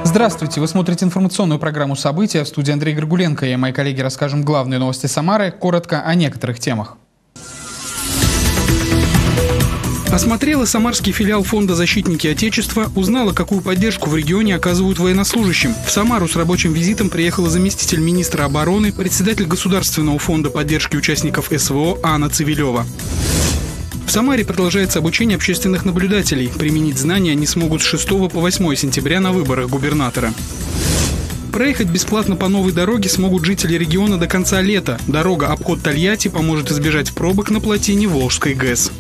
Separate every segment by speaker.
Speaker 1: Здравствуйте! Вы смотрите информационную программу «События». В студии Андрей Горгуленко. Я и мои коллеги расскажем главные новости Самары, коротко о некоторых темах. Осмотрела самарский филиал фонда «Защитники Отечества», узнала, какую поддержку в регионе оказывают военнослужащим. В Самару с рабочим визитом приехала заместитель министра обороны, председатель Государственного фонда поддержки участников СВО Анна Цивилева. В Самаре продолжается обучение общественных наблюдателей. Применить знания они смогут с 6 по 8 сентября на выборах губернатора. Проехать бесплатно по новой дороге смогут жители региона до конца лета. Дорога обход Тольятти поможет избежать пробок на плотине Волжской ГЭС.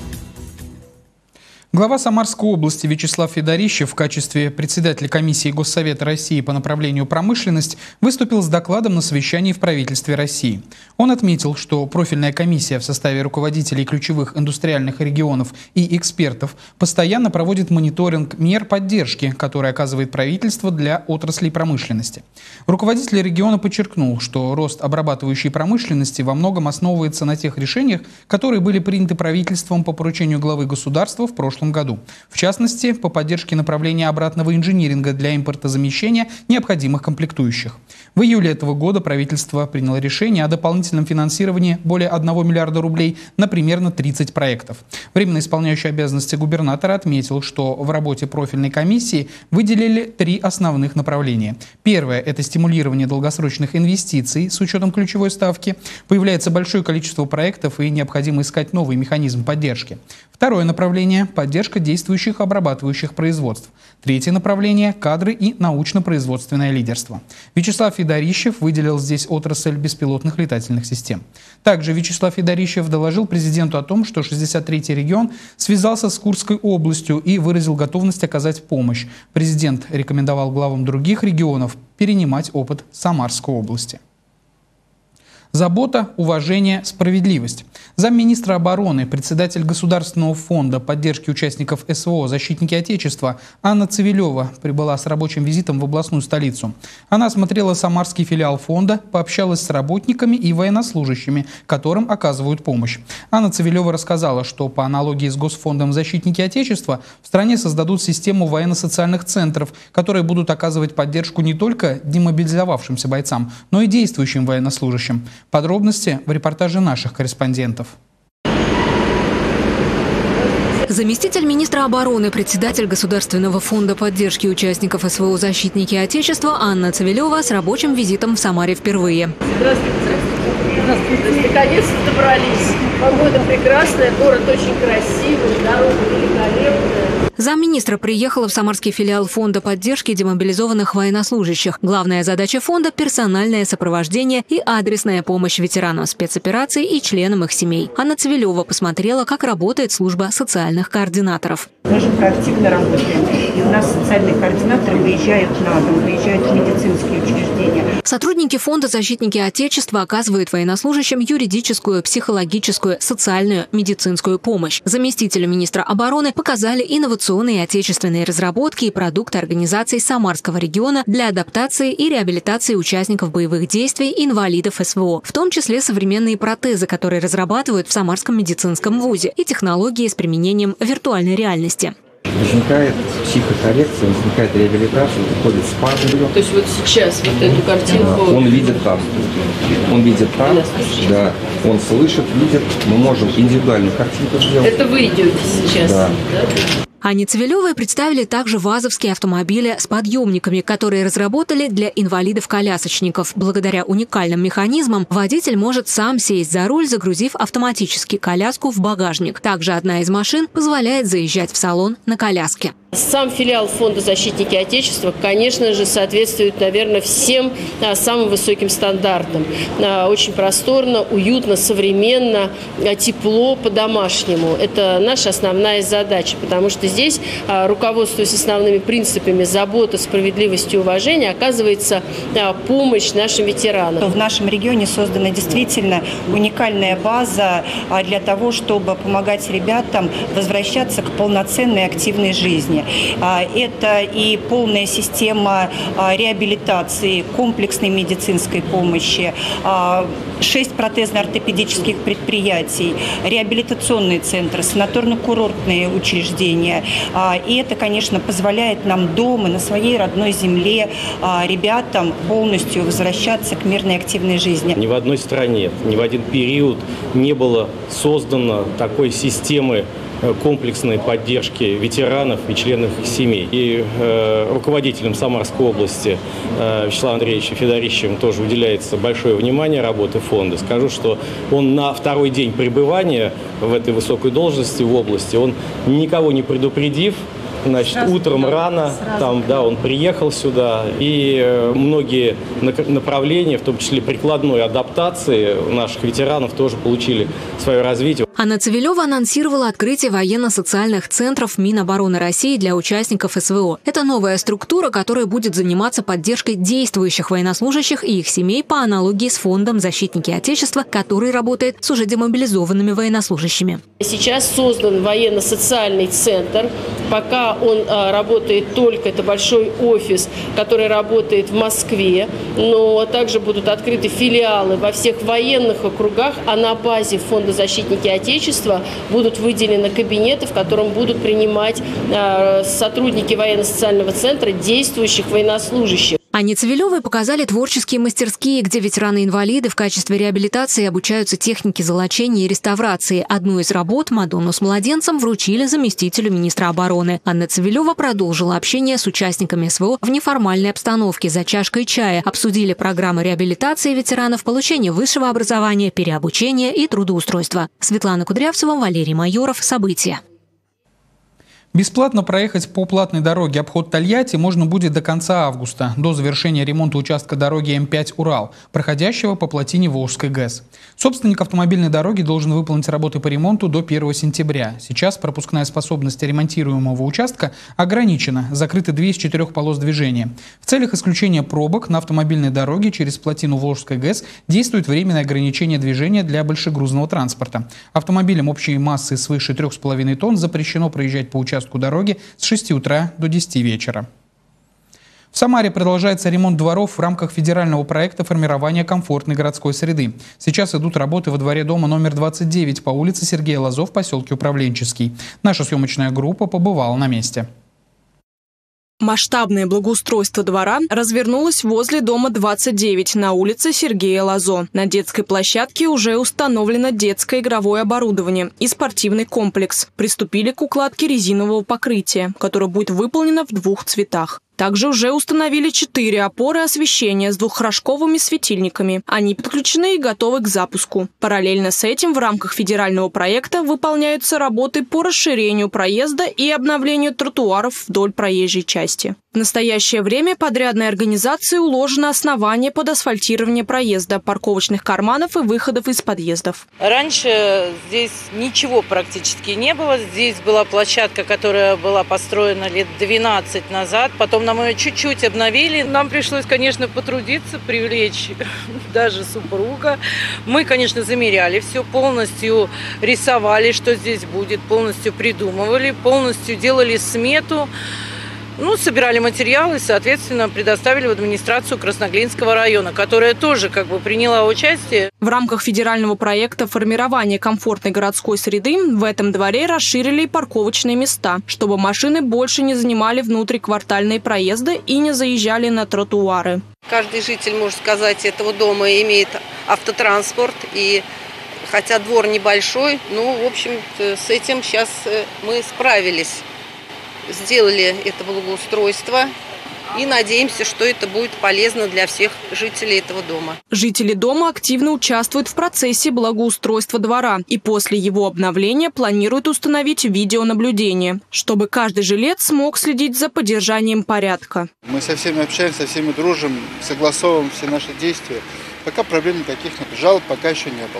Speaker 1: Глава Самарской области Вячеслав Федорищев в качестве председателя комиссии Госсовета России по направлению промышленность выступил с докладом на совещании в правительстве России. Он отметил, что профильная комиссия в составе руководителей ключевых индустриальных регионов и экспертов постоянно проводит мониторинг мер поддержки, которые оказывает правительство для отраслей промышленности. Руководитель региона подчеркнул, что рост обрабатывающей промышленности во многом основывается на тех решениях, которые были приняты правительством по поручению главы государства в прошлом году. В частности, по поддержке направления обратного инжиниринга для импортозамещения необходимых комплектующих. В июле этого года правительство приняло решение о дополнительном финансировании более 1 миллиарда рублей на примерно 30 проектов. Временно исполняющий обязанности губернатора отметил, что в работе профильной комиссии выделили 3 основных направления. Первое – это стимулирование долгосрочных инвестиций с учетом ключевой ставки. Появляется большое количество проектов и необходимо искать новый механизм поддержки. Второе направление – поддержка действующих обрабатывающих производств. Третье направление – кадры и научно-производственное лидерство. Вячеслав Федорищев выделил здесь отрасль беспилотных летательных систем. Также Вячеслав Федорищев доложил президенту о том, что 63-й регион связался с Курской областью и выразил готовность оказать помощь. Президент рекомендовал главам других регионов перенимать опыт Самарской области. Забота, уважение, справедливость. Замминистра обороны, председатель Государственного фонда поддержки участников СВО «Защитники Отечества» Анна Цивилева прибыла с рабочим визитом в областную столицу. Она осмотрела самарский филиал фонда, пообщалась с работниками и военнослужащими, которым оказывают помощь. Анна Цивилева рассказала, что по аналогии с Госфондом «Защитники Отечества» в стране создадут систему военно-социальных центров, которые будут оказывать поддержку не только демобилизовавшимся бойцам, но и действующим военнослужащим. Подробности в репортаже наших корреспондентов.
Speaker 2: Заместитель министра обороны, председатель Государственного фонда поддержки участников СВО «Защитники Отечества» Анна Цивилева с рабочим визитом в Самаре впервые.
Speaker 3: Здравствуйте. Здравствуйте. Наконец-то добрались. Погода прекрасная, город очень красивый, дорога великолепная.
Speaker 2: Замминистра приехала в самарский филиал фонда поддержки демобилизованных военнослужащих. Главная задача фонда – персональное сопровождение и адресная помощь ветеранам спецопераций и членам их семей. Анна Цивилева посмотрела, как работает служба социальных координаторов.
Speaker 4: Мы же проактивно работаем. И у нас социальные координаторы выезжают на дом, выезжают в медицинские учреждения.
Speaker 2: Сотрудники фонда «Защитники Отечества» оказывают военнослужащим юридическую, психологическую, социальную, медицинскую помощь. Заместителю министра обороны показали инновационные отечественные разработки и продукты организаций Самарского региона для адаптации и реабилитации участников боевых действий и инвалидов СВО, в том числе современные протезы, которые разрабатывают в Самарском медицинском вузе, и технологии с применением виртуальной реальности.
Speaker 5: Возникает психокоррекция, возникает реабилитация, приходит спа.
Speaker 3: То есть вот сейчас вот эту картинку...
Speaker 5: Он видит там, да, он слышит, видит. Мы можем индивидуальную картинку сделать.
Speaker 3: Это вы идете сейчас, да?
Speaker 2: Анне Цивилевой представили также вазовские автомобили с подъемниками, которые разработали для инвалидов-колясочников. Благодаря уникальным механизмам водитель может сам сесть за руль, загрузив автоматически коляску в багажник. Также одна из машин позволяет заезжать в салон на коляске.
Speaker 3: Сам филиал фонда «Защитники Отечества», конечно же, соответствует, наверное, всем самым высоким стандартам. Очень просторно, уютно, современно, тепло, по-домашнему. Это наша основная задача, потому что здесь, руководствуясь основными принципами заботы, справедливости и уважения, оказывается помощь нашим ветеранам.
Speaker 4: В нашем регионе создана действительно уникальная база для того, чтобы помогать ребятам возвращаться к полноценной активной жизни. учреждения. Это и полная система реабилитации, комплексной медицинской помощи, 6 протезно-ортопедических предприятий, реабилитационные центры, санаторно-курортные учреждения. И это, конечно, позволяет нам дома, на своей родной земле, ребятам полностью возвращаться к мирной активной жизни.
Speaker 6: Ни в одной стране, ни в один период не было создано такой системы комплексной поддержки ветеранов и членов их семей. И руководителям Самарской области Вячеславом Андреевичем Федорищевым тоже уделяется большое внимание работы фонда. Скажу, что он на второй день пребывания в этой высокой должности в области, он никого не предупредив, значит, утром рано, он приехал сюда, и многие направления, в том числе прикладной адаптации наших ветеранов, тоже получили свое развитие.
Speaker 2: Анна Цивилева анонсировала открытие военно-социальных центров Минобороны России для участников СВО. Это новая структура, которая будет заниматься поддержкой действующих военнослужащих и их семей по аналогии с фондом «Защитники Отечества», который работает с уже демобилизованными военнослужащими.
Speaker 3: Сейчас создан военно-социальный центр. Пока он работает только, это большой офис, который работает в Москве, но также будут открыты филиалы во всех военных округах, а на базе фонда «Защитники Отечества» будут выделены кабинеты, в котором будут принимать сотрудники военно-социального центра действующих военнослужащих.
Speaker 2: Анне Цивилевой показали творческие мастерские, где ветераны-инвалиды в качестве реабилитации обучаются технике золочения и реставрации. Одну из работ, «Мадонну с младенцем», вручили заместителю министра обороны. Анна Цивилева продолжила общение с участниками СВО в неформальной обстановке за чашкой чая. Обсудили программы реабилитации ветеранов, получения высшего образования, переобучения и трудоустройства. Светлана Кудрявцева, Валерий Майоров. События.
Speaker 1: Бесплатно проехать по платной дороге обход Тольятти можно будет до конца августа, до завершения ремонта участка дороги М5 «Урал», проходящего по плотине Волжской ГЭС. Собственник автомобильной дороги должен выполнить работы по ремонту до 1 сентября. Сейчас пропускная способность ремонтируемого участка ограничена, закрыты 2 из 4 полос движения. В целях исключения пробок на автомобильной дороге через плотину Волжской ГЭС действует временное ограничение движения для большегрузного транспорта. Автомобилям общей массы свыше 3,5 тонн запрещено проезжать по участку дороги с 6 утра до 10 вечера. В Самаре продолжается ремонт дворов в рамках федерального проекта формирования комфортной городской среды. Сейчас идут работы во дворе дома номер 29 по улице Сергея Лазо в поселке Управленческий. Наша съемочная группа побывала на месте.
Speaker 7: Масштабное благоустройство двора развернулось возле дома 29 на улице Сергея Лазо. На детской площадке уже установлено детское игровое оборудование и спортивный комплекс. Приступили к укладке резинового покрытия, которое будет выполнено в 2 цветах. Также уже установили 4 опоры освещения с двухрожковыми светильниками. Они подключены и готовы к запуску. Параллельно с этим в рамках федерального проекта выполняются работы по расширению проезда и обновлению тротуаров вдоль проезжей части. В настоящее время подрядной организации уложено основание под асфальтирование проезда, парковочных карманов и выходов из подъездов.
Speaker 8: Раньше здесь ничего практически не было. Здесь была площадка, которая была построена лет 12 назад. Потом нам ее чуть-чуть обновили. Нам пришлось, конечно, потрудиться, привлечь даже супруга. Мы, конечно, замеряли все, полностью рисовали, что здесь будет, полностью придумывали, полностью делали смету. Собирали материалы, соответственно, предоставили в администрацию Красноглинского района, которая тоже приняла участие.
Speaker 7: В рамках федерального проекта формирования комфортной городской среды в этом дворе расширили парковочные места, чтобы машины больше не занимали внутриквартальные проезды и не заезжали на тротуары.
Speaker 9: Каждый житель, можно сказать, этого дома имеет автотранспорт, и хотя двор небольшой, в общем-то, с этим сейчас мы справились. Сделали это благоустройство и надеемся, что это будет полезно для всех жителей этого дома.
Speaker 7: Жители дома активно участвуют в процессе благоустройства двора и после его обновления планируют установить видеонаблюдение, чтобы каждый жилец смог следить за поддержанием порядка.
Speaker 10: Мы со всеми общаемся, со всеми дружим, согласовываем все наши действия. Пока проблем никаких нет, жалоб пока еще не было.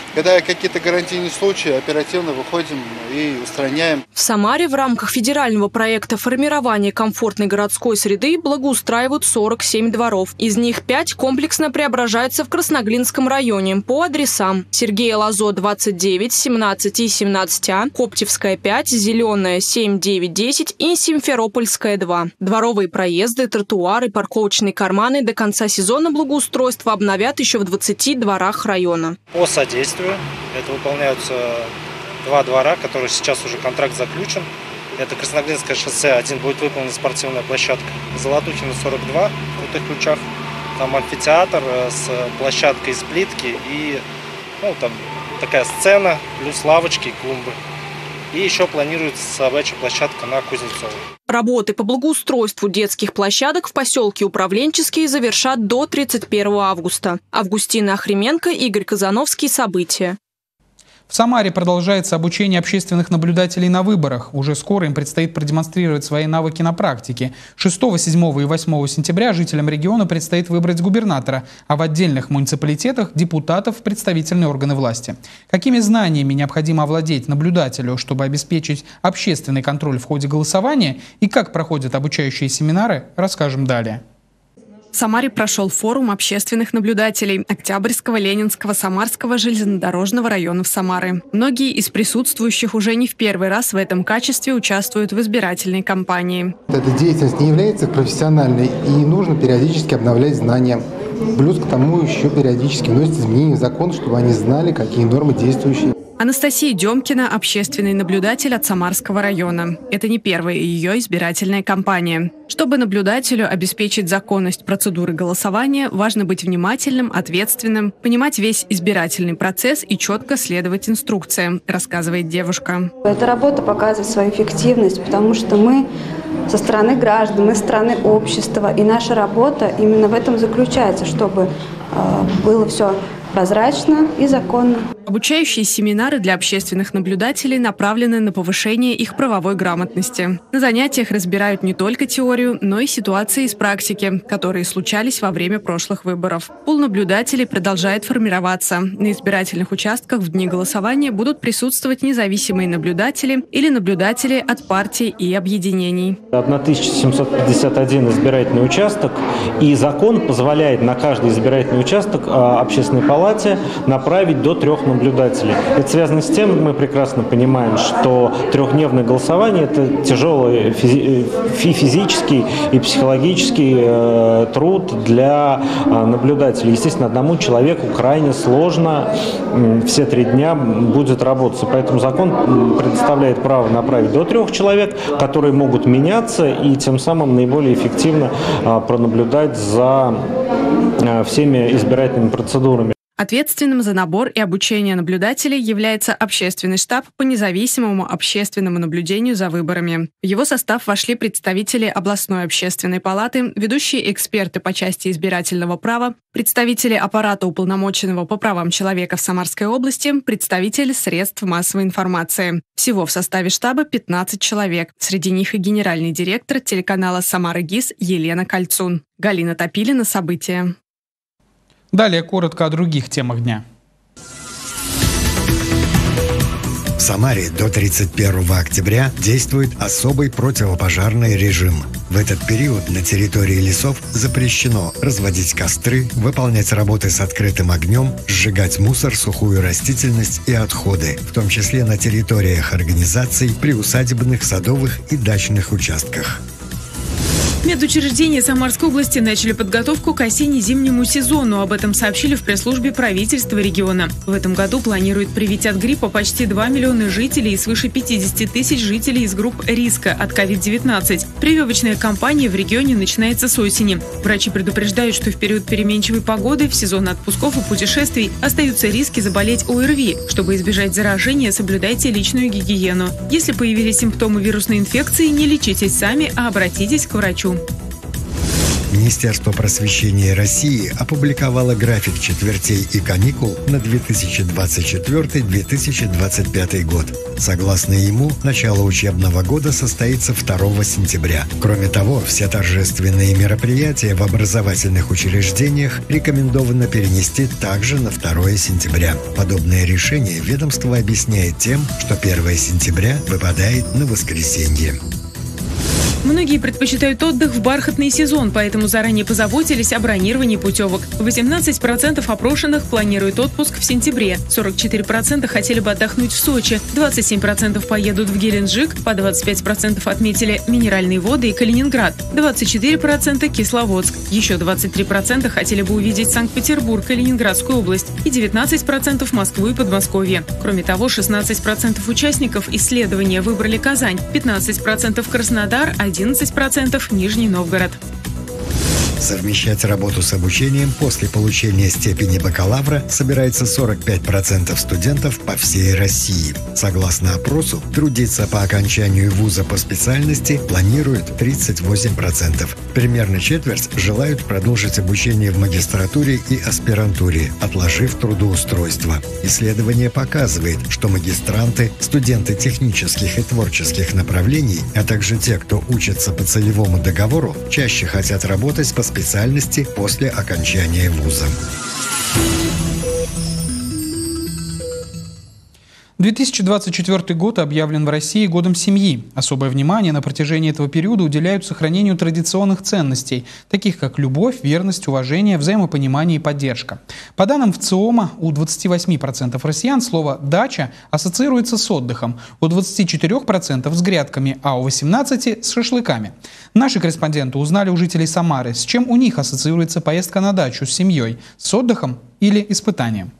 Speaker 10: Когда какие-то гарантийные случаи, оперативно выходим и устраняем.
Speaker 7: В Самаре в рамках федерального проекта формирования комфортной городской среды благоустраивают 47 дворов. Из них 5 комплексно преображаются в Красноглинском районе по адресам: Сергея Лазо 29, 17 и 17А, Коптевская 5, Зеленая 7, 9, 10 и Симферопольская 2. Дворовые проезды, тротуары, парковочные карманы до конца сезона благоустройства обновят еще в 20 дворах района.
Speaker 11: По содействию это выполняются 2 двора, которые сейчас уже контракт заключен. Это Красноглинское шоссе, 1 будет выполнена спортивная площадка. Золотухина 42 в Крутых Ключах. Там амфитеатр с площадкой из плитки и там такая сцена, плюс лавочки и клумбы. И еще планируется собачья площадка на Кузнецова.
Speaker 7: Работы по благоустройству детских площадок в поселке Управленческий завершат до 31 августа. Августина Охрименко, Игорь Казановский. События.
Speaker 1: В Самаре продолжается обучение общественных наблюдателей на выборах. Уже скоро им предстоит продемонстрировать свои навыки на практике. 6, 7 и 8 сентября жителям региона предстоит выбрать губернатора, а в отдельных муниципалитетах – депутатов в представительные органы власти. Какими знаниями необходимо овладеть наблюдателю, чтобы обеспечить общественный контроль в ходе голосования, и как проходят обучающие семинары, расскажем далее.
Speaker 12: В Самаре прошел форум общественных наблюдателей Октябрьского, Ленинского, Самарского железнодорожного районов Самары. Многие из присутствующих уже не в первый раз в этом качестве участвуют в избирательной кампании.
Speaker 13: Эта деятельность не является профессиональной, и нужно периодически обновлять знания. Плюс к тому еще периодически вносят изменения в закон, чтобы они знали, какие нормы действующие.
Speaker 12: Анастасия Демкина – общественный наблюдатель от Самарского района. Это не первая ее избирательная кампания. Чтобы наблюдателю обеспечить законность процедуры голосования, важно быть внимательным, ответственным, понимать весь избирательный процесс и четко следовать инструкциям, рассказывает девушка.
Speaker 14: Эта работа показывает свою эффективность, потому что мы со стороны граждан, мы со стороны общества. И наша работа именно в этом заключается, чтобы было все прозрачно и законно.
Speaker 12: Обучающие семинары для общественных наблюдателей направлены на повышение их правовой грамотности. На занятиях разбирают не только теорию, но и ситуации из практики, которые случались во время прошлых выборов. Пул наблюдателей продолжает формироваться. На избирательных участках в дни голосования будут присутствовать независимые наблюдатели или наблюдатели от партий и объединений.
Speaker 6: 1751 избирательный участок, и закон позволяет на каждый избирательный участок общественной палате направить до 3 наблюдателей. Это связано с тем, мы прекрасно понимаем, что 3-дневное голосование – это тяжелый физический и психологический труд для наблюдателей. Естественно, одному человеку крайне сложно все 3 дня будет работать. Поэтому закон предоставляет право направить до 3 человек, которые могут меняться и тем самым наиболее эффективно пронаблюдать за всеми избирательными процедурами.
Speaker 12: Ответственным за набор и обучение наблюдателей является общественный штаб по независимому общественному наблюдению за выборами. В его состав вошли представители областной общественной палаты, ведущие эксперты по части избирательного права, представители аппарата уполномоченного по правам человека в Самарской области, представители средств массовой информации. Всего в составе штаба 15 человек. Среди них и генеральный директор телеканала «Самара ГИС» Елена Кольцун. Галина Топилина. События.
Speaker 1: Далее коротко о других темах дня.
Speaker 15: В Самаре до 31 октября действует особый противопожарный режим. В этот период на территории лесов запрещено разводить костры, выполнять работы с открытым огнем, сжигать мусор, сухую растительность и отходы, в том числе на территориях организаций, приусадебных, садовых и дачных участках.
Speaker 16: Медучреждения Самарской области начали подготовку к осенне-зимнему сезону. Об этом сообщили в пресс-службе правительства региона. В этом году планируют привить от гриппа почти 2 миллиона жителей и свыше 50 тысяч жителей из групп риска от COVID-19. Прививочная кампания в регионе начинается с осени. Врачи предупреждают, что в период переменчивой погоды, в сезон отпусков и путешествий остаются риски заболеть ОРВИ. Чтобы избежать заражения, соблюдайте личную гигиену. Если появились симптомы вирусной инфекции, не лечитесь сами, а обратитесь к врачу.
Speaker 15: Министерство просвещения России опубликовало график четвертей и каникул на 2024-2025 год. Согласно ему, начало учебного года состоится 2 сентября. Кроме того, все торжественные мероприятия в образовательных учреждениях рекомендовано перенести также на 2 сентября. Подобное решение ведомство объясняет тем, что 1 сентября выпадает на воскресенье.
Speaker 16: Многие предпочитают отдых в бархатный сезон, поэтому заранее позаботились о бронировании путевок. 18% опрошенных планируют отпуск в сентябре, 44% хотели бы отдохнуть в Сочи, 27% поедут в Геленджик, по 25% отметили Минеральные воды и Калининград, 24% Кисловодск, еще 23% хотели бы увидеть Санкт-Петербург и Ленинградскую область и 19% Москву и Подмосковье. Кроме того, 16% участников исследования выбрали Казань, 15% Краснодар, 11% Нижний Новгород.
Speaker 15: Совмещать работу с обучением после получения степени бакалавра собирается 45% студентов по всей России. Согласно опросу, трудиться по окончанию вуза по специальности планируют 38%. Примерно четверть желают продолжить обучение в магистратуре и аспирантуре, отложив трудоустройство. Исследование показывает, что магистранты, студенты технических и творческих направлений, а также те, кто учится по целевому договору, чаще хотят работать по специальности после окончания вуза.
Speaker 1: 2024 год объявлен в России годом семьи. Особое внимание на протяжении этого периода уделяют сохранению традиционных ценностей, таких как любовь, верность, уважение, взаимопонимание и поддержка. По данным ВЦИОМа, у 28% россиян слово «дача» ассоциируется с отдыхом, у 24% с грядками, а у 18% с шашлыками. Наши корреспонденты узнали у жителей Самары, с чем у них ассоциируется поездка на дачу с семьей, с отдыхом или испытанием.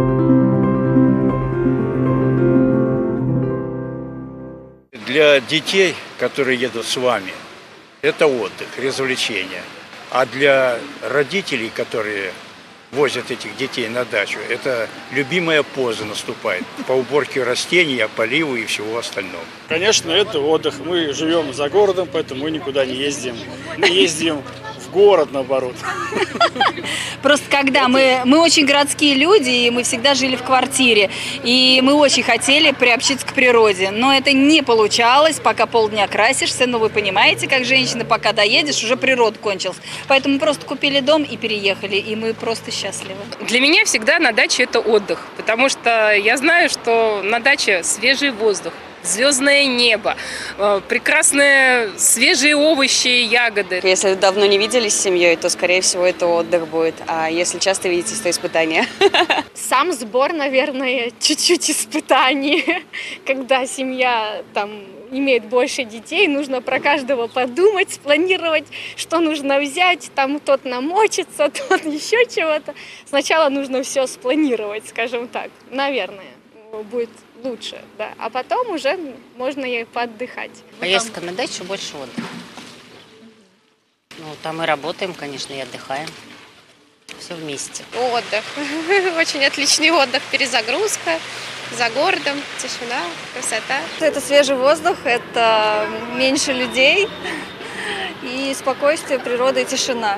Speaker 17: Для детей, которые едут с вами, это отдых, развлечение. А для родителей, которые возят этих детей на дачу, это любимая поза наступает по уборке растений, поливу и всего остального.
Speaker 18: Конечно, это отдых. Мы живем за городом, поэтому мы никуда не ездим. Мы ездим в город, наоборот.
Speaker 19: Просто когда мы очень городские люди, и мы всегда жили в квартире, и мы очень хотели приобщиться к природе, но это не получалось, пока полдня красишься, но вы понимаете, как женщина, пока доедешь, уже природа кончилась. Поэтому мы просто купили дом и переехали, и мы просто счастливы.
Speaker 20: Для меня всегда на даче это отдых, потому что я знаю, что на даче свежий воздух, звездное небо, прекрасные свежие овощи и ягоды.
Speaker 21: Если давно не виделись с семьей, то, скорее всего, это отдых будет. А если часто видитесь, то испытание.
Speaker 22: Сам сбор, наверное, чуть-чуть испытание. Когда семья там имеет больше детей, нужно про каждого подумать, спланировать, что нужно взять. Там тот намочится, тот еще чего-то. Сначала нужно все спланировать, скажем так. Наверное, будет лучше, да. А потом уже можно и поотдыхать.
Speaker 23: Поездка на дачу больше отдыха. Ну, там мы работаем, конечно, и отдыхаем. Все вместе.
Speaker 22: Отдых. Очень отличный отдых. Перезагрузка. За городом. Тишина, красота.
Speaker 19: Это свежий воздух, это меньше людей и спокойствие, природа и тишина.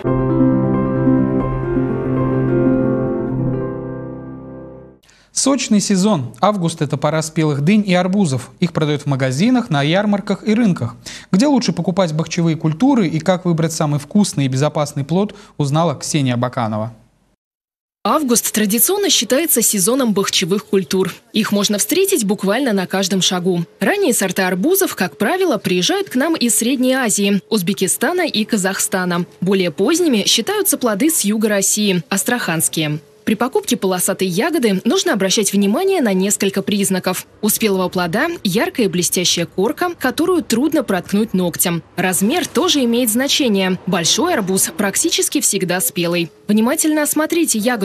Speaker 1: Сочный сезон. Август – это пора спелых дынь и арбузов. Их продают в магазинах, на ярмарках и рынках. Где лучше покупать бахчевые культуры и как выбрать самый вкусный и безопасный плод, узнала Ксения Баканова.
Speaker 24: Август традиционно считается сезоном бахчевых культур. Их можно встретить буквально на каждом шагу. Ранние сорта арбузов, как правило, приезжают к нам из Средней Азии, Узбекистана и Казахстана. Более поздними считаются плоды с юга России – астраханские. При покупке полосатой ягоды нужно обращать внимание на несколько признаков. У спелого плода яркая блестящая корка, которую трудно проткнуть ногтем. Размер тоже имеет значение. Большой арбуз практически всегда спелый. Внимательно осмотрите ягоду.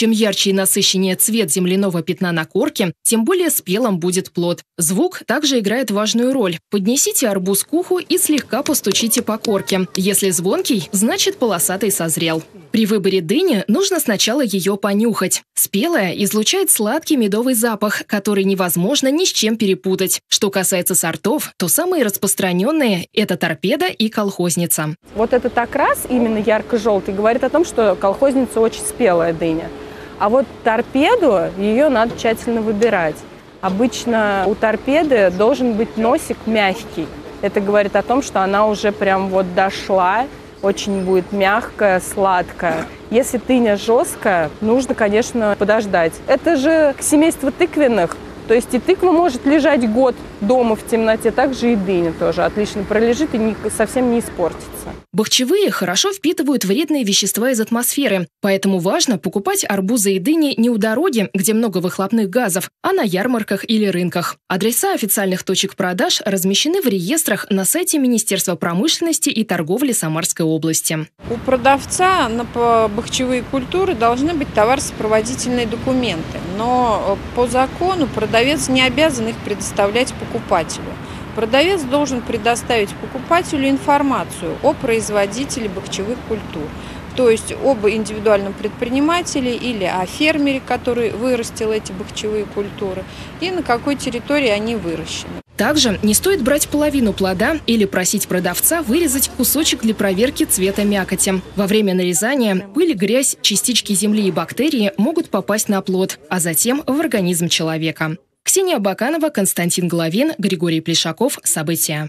Speaker 24: Чем ярче и насыщеннее цвет земляного пятна на корке, тем более спелым будет плод. Звук также играет важную роль. Поднесите арбуз к уху и слегка постучите по корке. Если звонкий, значит полосатый созрел. При выборе дыни нужно сначала ее понюхать. Спелая излучает сладкий медовый запах, который невозможно ни с чем перепутать. Что касается сортов, то самые распространенные – это торпеда и колхозница.
Speaker 2: Вот этот окрас, именно ярко-желтый, говорит о том, что колхозница очень спелая дыня. А вот торпеду, ее надо тщательно выбирать. Обычно у торпеды должен быть носик мягкий. Это говорит о том, что она уже прям вот дошла, очень будет мягкая, сладкая. Если дыня жесткая, нужно, конечно, подождать. Это же семейство тыквенных. То есть и тыква может лежать год дома в темноте, также и дыня тоже отлично пролежит и совсем не испортится.
Speaker 24: Бахчевые хорошо впитывают вредные вещества из атмосферы, поэтому важно покупать арбузы и дыни не у дороги, где много выхлопных газов, а на ярмарках или рынках. Адреса официальных точек продаж размещены в реестрах на сайте Министерства промышленности и торговли Самарской области.
Speaker 3: У продавца на бахчевые культуры должны быть товаросопроводительные документы, но по закону продавец не обязан их предоставлять покупателю. Продавец должен предоставить покупателю информацию о производителе бахчевых культур, то есть об индивидуальном предпринимателе или о фермере, который вырастил эти бахчевые культуры, и на какой территории они выращены.
Speaker 24: Также не стоит брать половину плода или просить продавца вырезать кусочек для проверки цвета мякоти. Во время нарезания пыль, грязь, частички земли и бактерии могут попасть на плод, а затем в организм человека. Ксения Баканова, Константин Головин, Григорий Плешаков. События.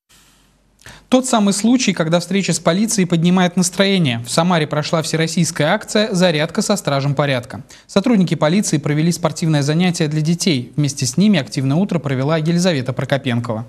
Speaker 1: Тот самый случай, когда встреча с полицией поднимает настроение. В Самаре прошла всероссийская акция «Зарядка со стражем порядка». Сотрудники полиции провели спортивное занятие для детей. Вместе с ними активное утро провела Елизавета Прокопенкова.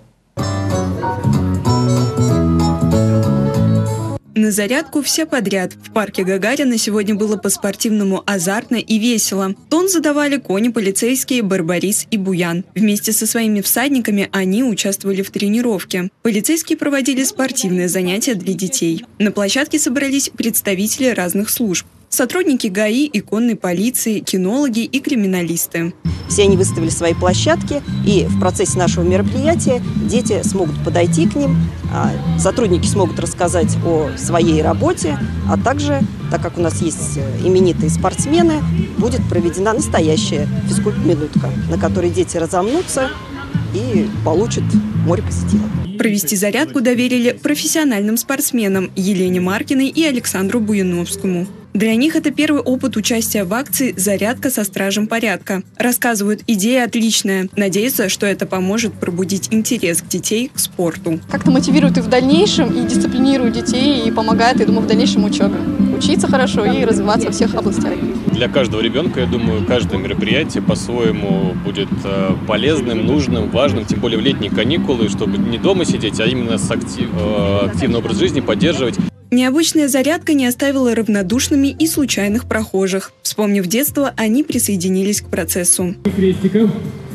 Speaker 4: На зарядку все подряд. В парке Гагарина сегодня было по-спортивному азартно и весело. Тон задавали кони-полицейские Барбарис и Буян. Вместе со своими всадниками они участвовали в тренировке. Полицейские проводили спортивные занятия для детей. На площадке собрались представители разных служб. Сотрудники ГАИ, конной полиции, кинологи и криминалисты.
Speaker 5: Все они выставили свои площадки, и в процессе нашего мероприятия дети смогут подойти к ним, сотрудники смогут рассказать о своей работе, а также, так как у нас есть именитые спортсмены, будет проведена настоящая физкульт-минутка, на которой дети разомнутся и получат море позитива.
Speaker 4: Провести зарядку доверили профессиональным спортсменам Елене Маркиной и Александру Буяновскому. Для них это первый опыт участия в акции «Зарядка со стражем порядка». Рассказывают, идея отличная. Надеются, что это поможет пробудить интерес к детей к спорту.
Speaker 25: Как-то мотивирует и в дальнейшем, и дисциплинирует детей, и помогает, я думаю, в дальнейшем учебе. Учиться хорошо и развиваться во всех областях.
Speaker 26: Для каждого ребенка, я думаю, каждое мероприятие по-своему будет полезным, нужным, важным, тем более в летние каникулы, чтобы не дома сидеть, а именно с активный образ жизни поддерживать.
Speaker 4: Необычная зарядка не оставила равнодушными и случайных прохожих. Вспомнив детство, они присоединились к процессу.
Speaker 27: Крестиков.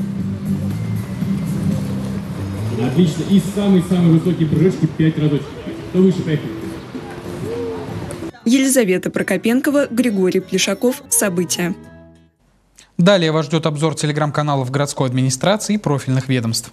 Speaker 27: Отлично. И самые-самые высокие прыжки 5 разочков. Кто выше, поехали.
Speaker 4: Елизавета Прокопенкова, Григорий Плешаков. События.
Speaker 1: Далее вас ждет обзор телеграм-каналов городской администрации и профильных ведомств.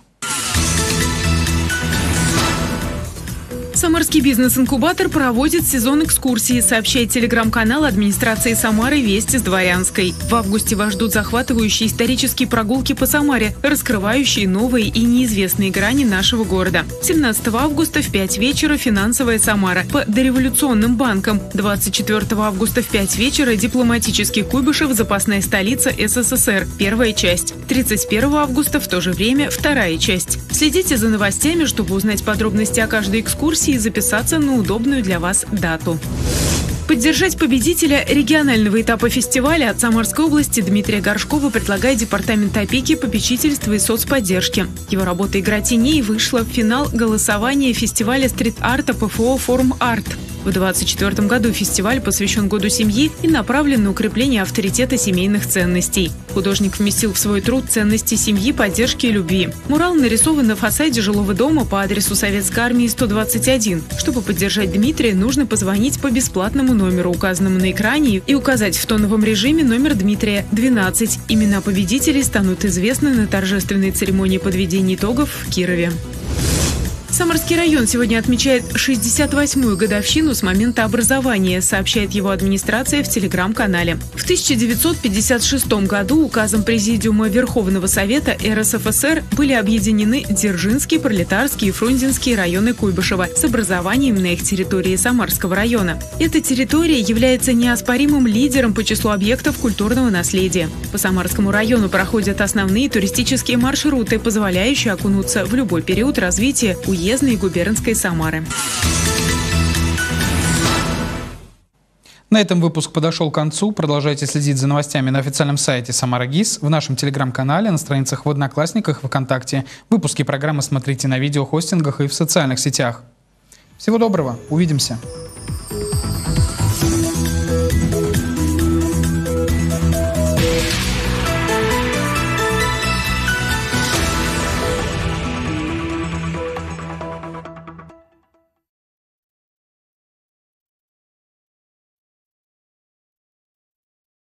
Speaker 16: Самарский бизнес-инкубатор проводит сезон экскурсий, сообщает телеграм-канал администрации Самары «Вести с Дворянской». В августе вас ждут захватывающие исторические прогулки по Самаре, раскрывающие новые и неизвестные грани нашего города. 17 августа в 5 вечера «Финансовая Самара» по дореволюционным банкам. 24 августа в 5 вечера «Дипломатический Куйбышев. Запасная столица СССР». Первая часть. 31 августа в то же время вторая часть. Следите за новостями, чтобы узнать подробности о каждой экскурсии и записаться на удобную для вас дату. Поддержать победителя регионального этапа фестиваля от Самарской области Дмитрия Горшкова предлагает Департамент опеки, попечительства и соцподдержки. Его работа «Игра теней» вышла в финал голосования фестиваля стрит-арта ПФО «Форум Арт». В 2024 году фестиваль посвящен Году семьи и направлен на укрепление авторитета семейных ценностей. Художник вместил в свой труд ценности семьи, поддержки и любви. Мурал нарисован на фасаде жилого дома по адресу Советской армии 121. Чтобы поддержать Дмитрия, нужно позвонить по бесплатному номеру, указанному на экране, и указать в тоновом режиме номер Дмитрия 12. Имена победителей станут известны на торжественной церемонии подведения итогов в Кирове. Самарский район сегодня отмечает 68-ю годовщину с момента образования, сообщает его администрация в телеграм-канале. В 1956 году указом Президиума Верховного Совета РСФСР были объединены Дзержинский, Пролетарский и Фрунзенский районы Куйбышева с образованием на их территории Самарского района. Эта территория является неоспоримым лидером по числу объектов культурного наследия. По Самарскому району проходят основные туристические маршруты, позволяющие окунуться в любой период развития уездной и губернской Самары.
Speaker 1: На этом выпуск подошел к концу. Продолжайте следить за новостями на официальном сайте Самара ГИС, в нашем телеграм-канале, на страницах в Одноклассниках, ВКонтакте. Выпуски программы смотрите на видеохостингах и в социальных сетях. Всего доброго. Увидимся.